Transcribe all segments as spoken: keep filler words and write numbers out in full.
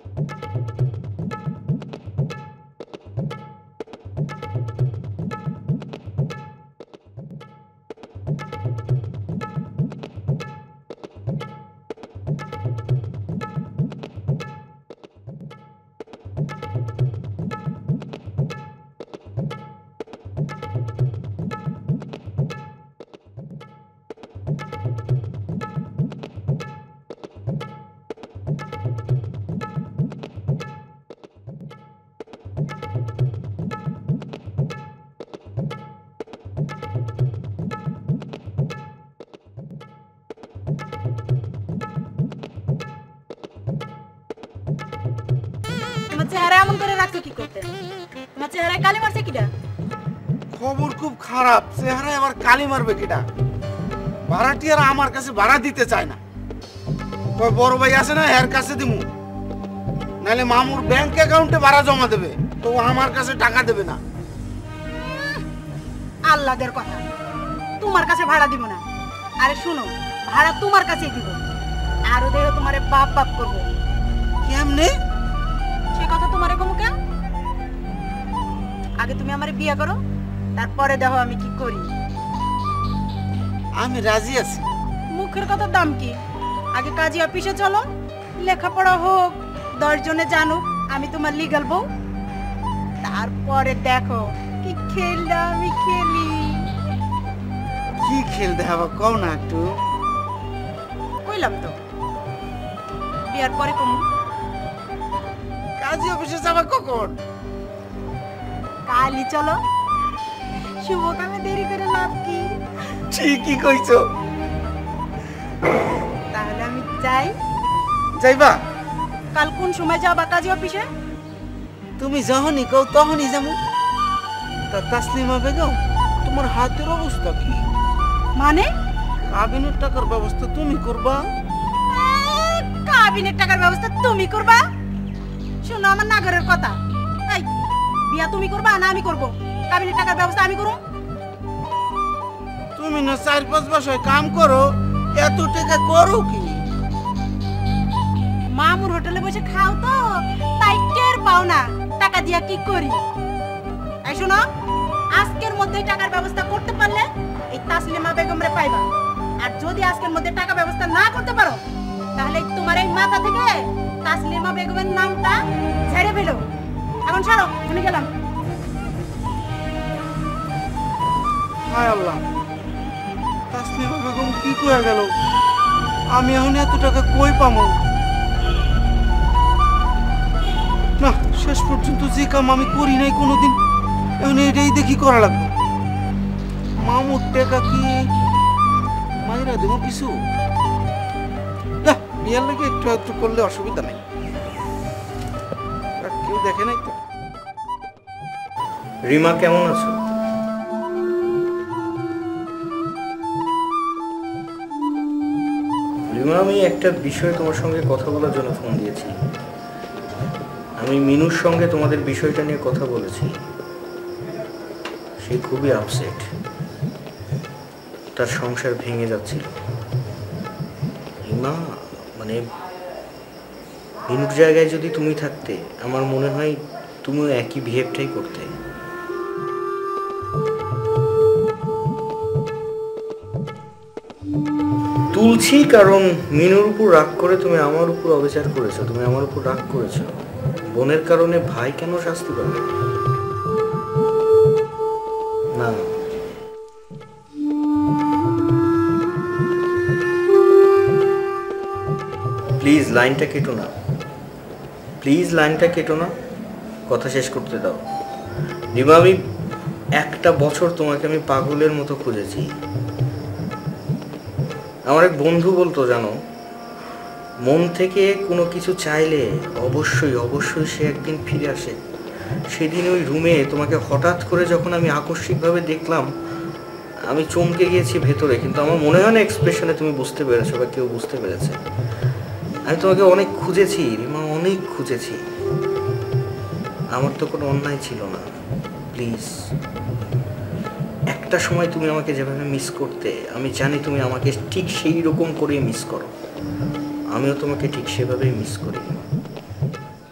খবর খুব খারাপ, চেহারা আবার কালি মারবে কিটা? ভাড়াটিয়ারা আমার কাছে ভাড়া দিতে চায় না। ওই বড় ভাই আছে না, এর কাছে দিমু, নাহলে মামুর ব্যাংক অ্যাকাউন্টে ভাড়া জমা দেবে, তো আমার কাছে টাকা দেবে না। আল্লাহদের কথা, তোমার কাছে ভাড়া দিব না। আরে শুনো, ভাড়া তোমার কাছেই দিব, আর ওদের তোমারে বাপ বাপ করবো। কেমনে? সে কথা তোমারে কমু কেন? আগে তুমি আমারে বিয়ে করো, তারপরে দেখো আমি কি করি। আমি রাজি আছি। মুখের কথার দাম কি? আগে কাজী অফিসে চলো, লেখাপড়া হোক, দশ জনে জানুক আমি তোমার লিগ্যাল বউ, তারপরে দেখো কি খেলটা আমি খেলি। কি খেল দেখাবো কও না একটু? কইলাম তো বিয়ার পরে কমু। কাজী অফিসে যাবা কখন? কালই চলো, শুভ কামে দেরি করে লাভ কি? ঠিকই কইছো। তাহলে আমি যাই। যাইবা? কাল কোন সময় যাবা কাজী অফিসে? তুমি যখনই কও তখনই যাবো। তা তাসলিমা বেগম, তোমার হাতের অবস্থা কি? মানে? কাবিনের টাকার ব্যবস্থা তুমি করবা? কাবিনের টাকার ব্যবস্থা তুমি করবা? শোনো আমার নাগরের কথা, এই বিয়া তুমি করবা না আমি করব? কাবিনের টাকার ব্যবস্থা আমি করব। তুমি না চার পাঁচ বছর কাম করো, এত টাকা করো কি? মামুর হোটেলে বসে খাও তো, তাই টের পাও না টাকা দিয়া কি করি। এই শোনো, আজকের মধ্যে টাকার ব্যবস্থা করতে পারলে এই তাসলিমা বেগমরে পাইবা, আর যদি আজকের মধ্যে টাকা ব্যবস্থা না করতে পারো তাহলে তোমার এই মাথা থেকে তাসলিমা বেগমের নামটা ছেড়ে ফেলো। এখন ছাড়ো, আমি গেলাম। হায় আল্লাহ, তাসলিমা বেগম কি কইয়া গেল? আমি এখন এত টাকা কই পামু? না, শেষ পর্যন্ত যে কাম আমি করি নাই কোনোদিন, এখন এটাই দেখি করা লাগবে। মামুর টাকা কি মাইরা দেবো কিছু? না, বিয়ার লাগে একটু একটু করলে অসুবিধা নাই, কেউ দেখে নাই তো। রিমা কেমন আছো? রিমা, আমি একটা বিষয়ে তোমার সঙ্গে কথা বলার জন্য ফোন দিয়েছি। আমি মিনুর সঙ্গে তোমাদের বিষয়টা নিয়ে কথা বলেছি, সে খুবই আপসেট, তার সংসার ভেঙে যাচ্ছিল। রিমা, মানে মিনুর জায়গায় যদি তুমি থাকতে আমার মনে হয় তুমিও একই বিহেভটাই করতে। তুলছি কারণ মিনুর উপর রাগ করে তুমি আমার উপর অবিচার করেছো, তুমি আমার উপর রাগ করেছো। বোনের কারণে ভাই কেন শাস্তি পাবে? না, প্লিজ লাইনটা কেটো না, প্লিজ লাইনটা কেটো না, কথা শেষ করতে দাও। রিমা, আমি একটা বছর তোমাকে আমি পাগলের মতো খুঁজেছি। আমার এক বন্ধু বলতো, জানো, মন থেকে কোনো কিছু চাইলে অবশ্যই অবশ্যই সে একদিন ফিরে আসে। সেদিন ওই রুমে তোমাকে হঠাৎ করে যখন আমি আকস্মিকভাবে দেখলাম, আমি চমকে গিয়েছি ভেতরে, কিন্তু আমার মনে হয় না এক্সপ্রেশনে তুমি বুঝতে পেরেছো বা কেউ বুঝতে পেরেছে। আমি তোমাকে অনেক খুঁজেছি রিমা, অনেক খুঁজেছি। আমার তো কোনো অন্যায় ছিল না। প্লিজ, একটা সময় তুমি আমাকে যেভাবে মিস করতে, আমি জানি তুমি আমাকে ঠিক সেই রকম করে মিস করো। আমিও তোমাকে ঠিক সেভাবেই মিস করি।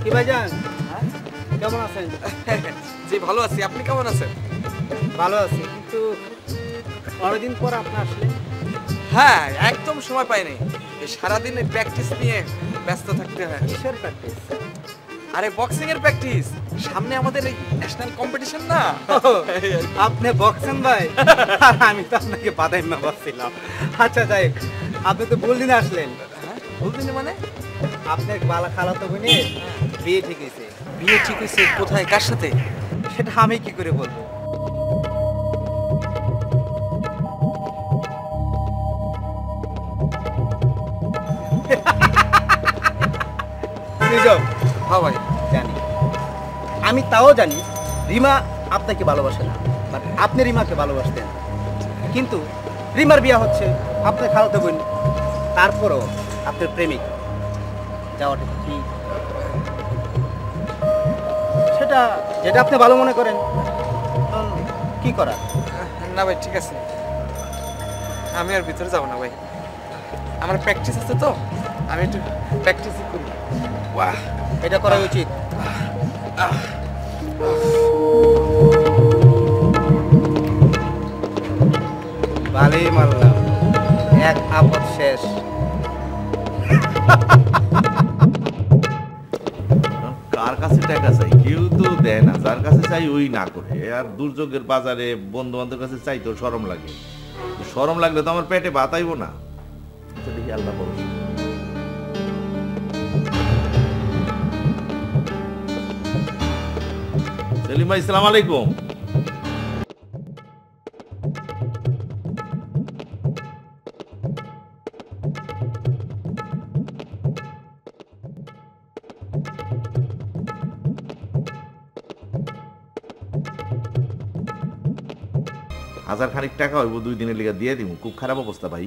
কি ভাইজান কেমন আছেন? জি ভালো আছি, আপনি কেমন আছেন? ভালো আছি, কিন্তু অনেকদিন পর আপনি আসলেন। হ্যাঁ একদম সময় পাইনি, সারাদিন প্র্যাকটিস নিয়ে ব্যস্ত থাকতে হয়। কিসের প্র্যাকটিস? আরে বক্সিং এর প্র্যাকটিস, সামনে আমাদের এই ন্যাশনাল কম্পিটিশন না। আপনি বক্সেন ভাই? আমি তো আপনাকে বাদাই মা বলছিলাম। আচ্ছা যাই, আপনি তো ভুল দিনে আসলেন। ভুল দিনে মানে? আপনার বালা খালাতো বোনের বিয়ে ঠিক হয়েছে। বিয়ে ঠিক হয়েছে? কোথায়, কার সাথে? সেটা আমি কি করে বলবো? হ্যাঁ ভাই জানি, আমি তাও জানি রিমা আপনাকে ভালোবাসে না, বাট আপনি রিমাকে ভালোবাসতেন। কিন্তু রিমার বিয়ে হচ্ছে আপনার খালাতো বোন, তারপরও আপনার প্রেমিক যাওয়াটা কি সেটা যেটা আপনি ভালো মনে করেন কি করা? না ভাই ঠিক আছে, আমি আর ভিতরে যাবো না ভাই, আমার প্র্যাকটিস আছে তো, আমি একটু প্র্যাকটিসই করি। বাহ, এটা করা উচিত। ভালোই মারলাম, এক আপদ শেষ। কার কাছে টাকা চাই? কেউ তো দেয় না, যার কাছে চাই ওই না করে। আর দুর্যোগের বাজারে বন্ধু বান্ধবের কাছে চাই তো শরম লাগে, শরম লাগলে তো আমার পেটে ভাত আইব না। দেখি আল্লাহ ভরসা। সেলিম ভাই আসসালামু আলাইকুম। হাজার খানিক টাকা হইব, দুই দিনের লিগে দিয়ে দিব। খুব খারাপ অবস্থা ভাই।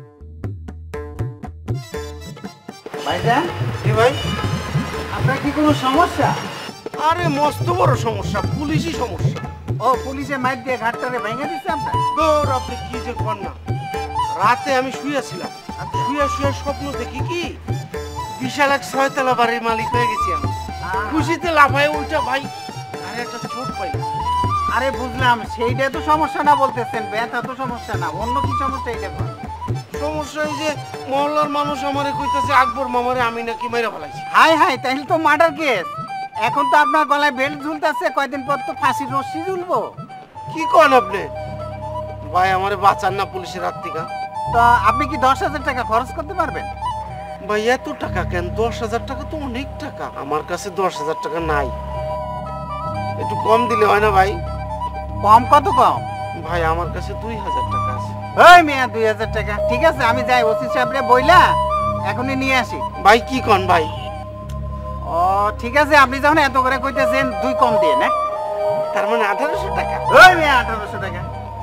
ভাইজান, কি ভাই? আপনার কি কোনো সমস্যা? আরে মস্ত বড় সমস্যা, পুলিশই সমস্যা। ও, পুলিশে মাইর দিয়ে ঘাটটারে ভেঙে দিচ্ছে আপনার? দৌড়, আপনি কি যে কর না। রাতে আমি শুয়েছিলাম, শুয়ে শুয়ে স্বপ্ন দেখি কি বিশাল এক ছয়তলা বাড়ির মালিক হয়ে গেছি আমি। খুশিতে লাফায় উল্টা ভাই, আরে একটা চোট পাই। আরে বুঝলাম, সেইটা তো সমস্যা না বলতেছেন, ব্যথা তো সমস্যা না, অন্য কি সমস্যা? এইটা সমস্যা এই যে মহল্লার মানুষ আমারে কইতাছে আকবর মামারে আমি নাকি মাইরা ফেলাইছি। হাই হাই, তাইলে তো মার্ডার কেস। এখন তো আপনার গলায় বেল্ট ঝুলতেছে, কয়দিন পর তো ফাঁসির রশ্মি ঝুলবো। কি কন আপনি? ভাই আমারে বাঁচান না পুলিশের হাত থেকে। তো আপনি কি দশ হাজার টাকা খরচ করতে পারবেন? ভাই এত টাকা কেন? দশ হাজার টাকা তো অনেক টাকা। আমার কাছে দশ হাজার টাকা নাই, একটু কম দিলে হয় না ভাই? কম কত কম? ভাই আমার কাছে দুই হাজার টাকা আছে। ওই মিয়া, দুই হাজার টাকা? ঠিক আছে, আমি যাই ওসি সাহেবরে বইলা এখনই নিয়ে আসি। ভাই কি কন ভাই? ও ঠিক আছে, আপনি যখন এত করে কইতেছেন দুই কম দিয়ে না, তার মানে আঠারোশো টাকা। ওই মিয়া, আঠারোশো টাকা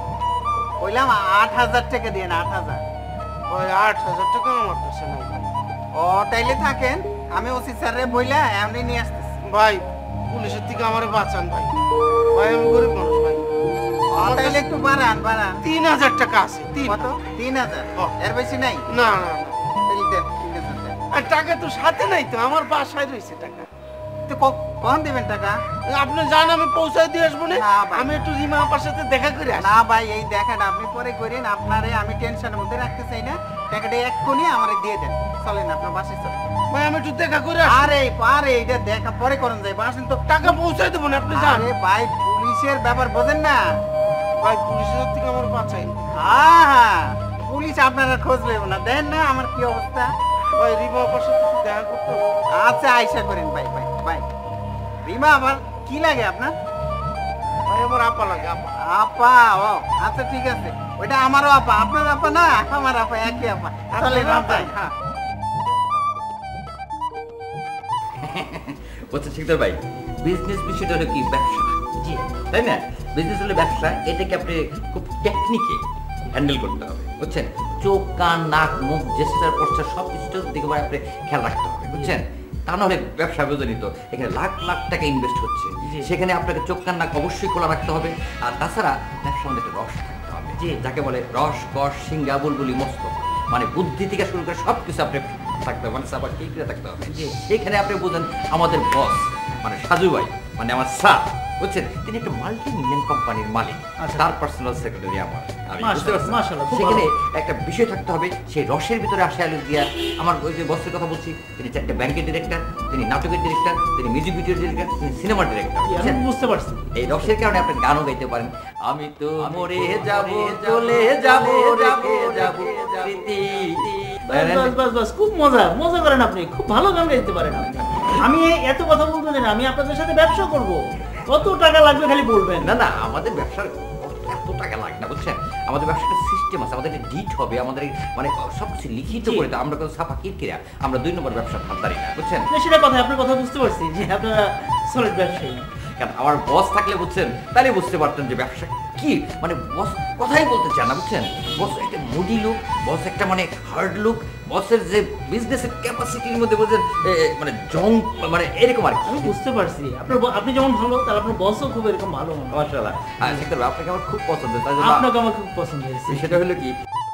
কইলাম, আট হাজার টাকা দিয়ে না, আট হাজার। ভাই আট হাজার টাকা আমার কাছে নাই। ও তাইলে থাকেন, আমি ওসি স্যাররে বইলা এমনি নিয়ে আসতেছি। ভাই পুলিশের থেকে আমারে বাঁচান ভাই, ভাই আমি গরিব মানুষ ভাই। তাইলে একটু বাড়ান বাড়ান। তিন হাজার টাকা আছে। কত? তিন হাজার? এর বেশি নাই? না না না, তাইলে দেন তিন হাজার টাকা। আর টাকা তো সাথে নাই তো, আমার বাসায় রয়েছে টাকা। তো কখন দেবেন টাকা? আপনি জান আমি পৌঁছায় দিয়ে আসবো না। না ভাই। আমি একটু রিমা আপার সাথে দেখা করে আসি। না ভাই, এই দেখেন আপনি পরে করেন, আপনারে আমি টেনশনের মধ্যে রাখতে চাই না। টাকাটা এক্ষুনি আমারে দিয়ে দেন, চলেন আপনার বাসায় চলেন। ভাই আমি একটু দেখা করে আসি। আরে পারে, এটা দেখা পরে করেন যায়, বাসেন তো। টাকা পৌঁছায় দেবো না, আপনি জান। আরে ভাই, পুলিশের ব্যাপার বোঝেন না ভাই, পুলিশের হাত থেকে আমার বাঁচাই। হ্যাঁ হ্যাঁ, পুলিশ আপনারা খোঁজ নেব না, দেন না আমার কি অবস্থা। ভাই রিমা আপার সাথে একটু দেখা করতে হবে। আচ্ছা আইসা করেন ভাই। ভাই ভাই রিমা আবার কি লাগে আপনার? ভাই আমার আপা লাগে। আপা আপা? ও আচ্ছা ঠিক আছে, ওইটা আমারও আপা, আপনার আপা না, আমার আপা, একই আপা। চলে ভাই। হ্যাঁ বলছে শিকদার ভাই, বিজনেস বিষয়টা হলো কি ব্যবসা, জি তাই না? বিজনেস হলো ব্যবসা, এটাকে আপনি খুব টেকনিকে হ্যান্ডেল করতে হবে, বুঝছেন? চোখ, কান, নাক, মুখ, জেস্টার, পোস্টার সব কিছুর দিকে আপনি খেয়াল রাখতে হবে, বুঝছেন? তা নাহলে ব্যবসা বুঝেনি তো, এখানে লাখ লাখ টাকা ইনভেস্ট হচ্ছে, সেখানে আপনাকে চোখ, কান, নাক অবশ্যই খোলা রাখতে হবে। আর তাছাড়া ব্যবসার মধ্যে রস থাকতে হবে, জি যাকে বলে রস, কষ, সিংহা, বুলবুলি, মস্ত, মানে বুদ্ধি থেকে শুরু করে সব কিছু আপনি থাকতে হবে, মানে সাবা কেকরা থাকতে হবে। এখানে আপনি বুঝেন আমাদের বস মানে সাজু ভাই মানে আমার স্যার বুঝছেন, তিনি একটা মাল্টি মিলিয়ন কোম্পানির মালিক, তার পার্সোনাল সেক্রেটারি আমার। আমি বুঝতে পারছি সেখানে একটা বিষয় থাকতে হবে, সেই রসের ভিতরে আসে আলু দিয়া। আমার ওই যে বসের কথা বলছি, তিনি চারটে ব্যাংকের ডিরেক্টর, তিনি নাটকের ডিরেক্টর, তিনি মিউজিক ভিডিওর ডিরেক্টর, তিনি সিনেমার ডিরেক্টর। বুঝতে পারছি এই রসের কারণে আপনি গানও গাইতে পারেন। আমি তো মরে যাব চলে যাব রেখে যাব স্মৃতি। বাস বাস বাস খুব মজা মজা করেন আপনি, খুব ভালো গান গাইতে পারেন আপনি। আমি এত কথা বলতে দেন, আমি আপনাদের সাথে ব্যবসা করব, কত টাকা লাগবে খালি বলবেন। না না আমাদের ব্যবসার এত টাকা লাগে না বুঝছেন, আমাদের ব্যবসাটা সিস্টেম আছে, আমাদের একটা ডিট হবে, আমাদের মানে সবকিছু লিখিত করে তো আমরা কোনো ছাপা কিরকিরা আমরা দুই নম্বর ব্যবসা ভাবতারি না বুঝছেন। সেটা কথা আপনার কথা বুঝতে পারছি যে আপনারা সলিড ব্যবসায়ী। কারণ আমার বস থাকলে বুঝছেন তাহলে বুঝতে পারতেন যে ব্যবসা কি, মানে বস কথাই বলতে চান না বুঝছেন। বস একটা মুডি লুক, বস একটা মানে হার্ড লুক, বসের যে বিজনেসের ক্যাপাসিটির মধ্যে বুঝছেন মানে জং মানে এরকম আর আমি বুঝতে পারছি আপনার আপনি যেমন ভালো তাহলে আপনার বসও খুব এরকম ভালো। মাশাআল্লাহ, আপনাকে আমার খুব পছন্দ, আপনাকে আমার খুব পছন্দ হয়েছে। সেটা হলো কি